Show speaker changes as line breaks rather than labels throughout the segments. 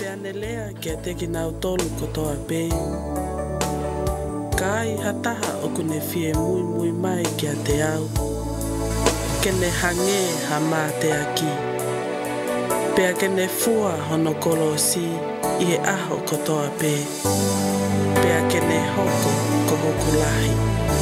Anelea kia teki nau tolu kotoa pei. Kai hataha o kune fie mui mui mai kia te au. Kene hange ha mā te aki. Pea kene fua hono kolosi i he aho kotoa pei. Pea kene hoko ko hoku lahi.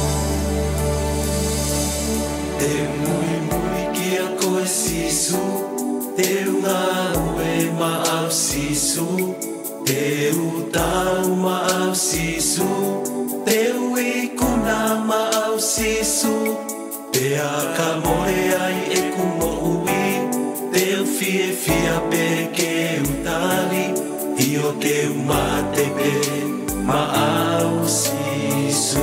Te mui mui kia koe sisu. Te unga ue maau sisu. Te utau maau sisu. Te ui kuna maau sisu. Te aka moe ai e kumo ui. Te fie fia pe ke utali. Io te umate pe maau sisu.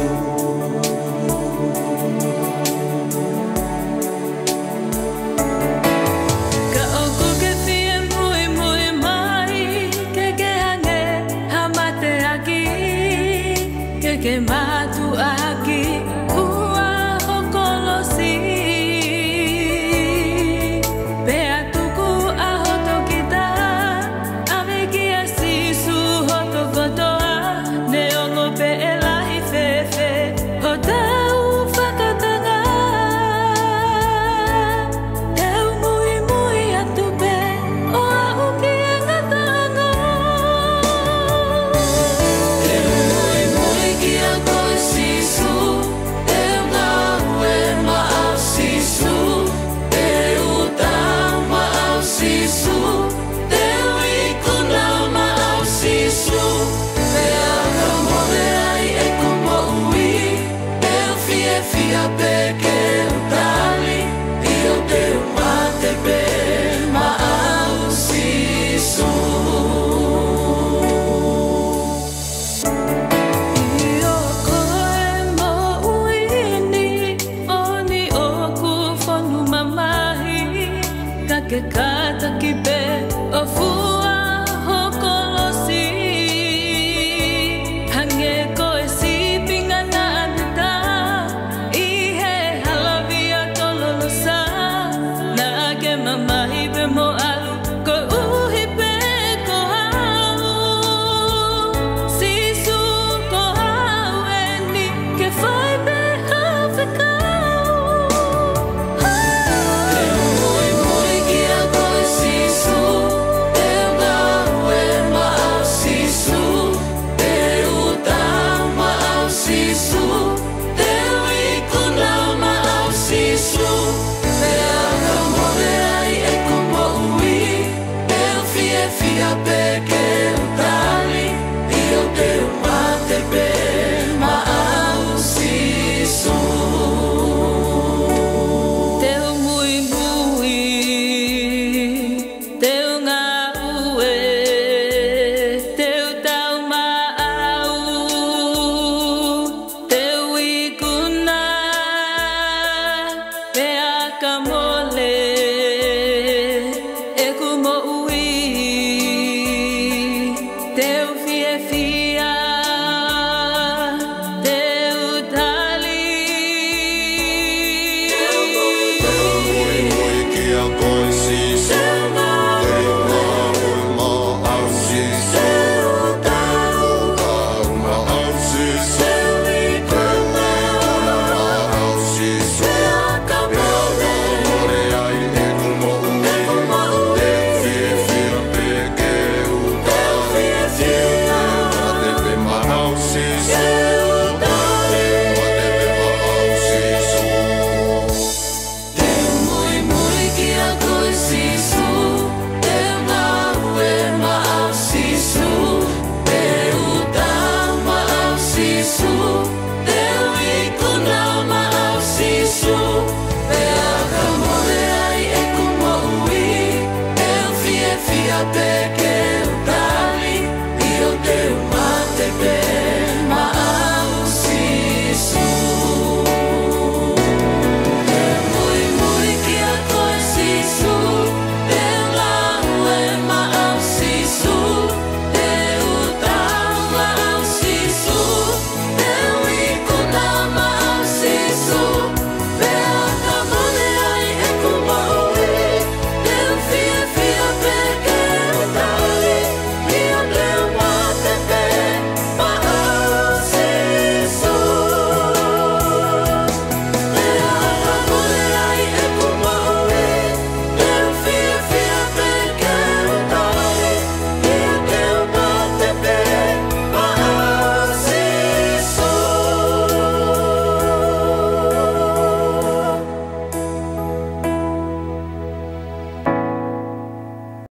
Que matu aqui ua hokolosi Pea tuku a hoto kita Ame kia sisu hoto kotoa Neongo pe elahi fefe Hotau whakatanga Teu mui mui atu pe O au kia ngatanga Que kata ki pe o fua hokolosi Hange koe si pinga na anita I he halavia tololosa Na ke mamahi pe mo alu Ko uhi pe ko hau Sisu ko hau eni Ke fai pe hawhekau
Até que